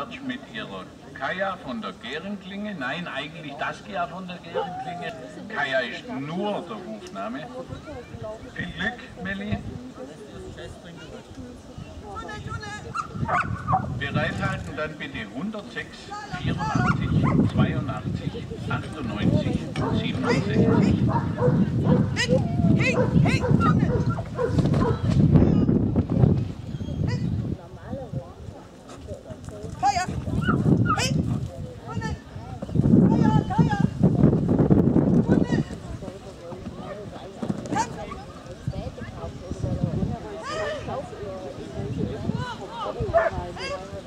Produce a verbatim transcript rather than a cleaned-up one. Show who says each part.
Speaker 1: Bartsch mit ihrer Kaya von der Gärenklinge. Nein, eigentlich das Gia von der Gärenklinge. Kaya ist nur der Rufname. Viel Glück, Melli. Bereithalten dann bitte hundertsechs, vierundachtzig, zweiundachtzig, achtundneunzig, siebenundsechzig.
Speaker 2: Hey, hey, Kaya! Hey! Hunde! Kaya, Kaya! Hunde! Komm! Hey!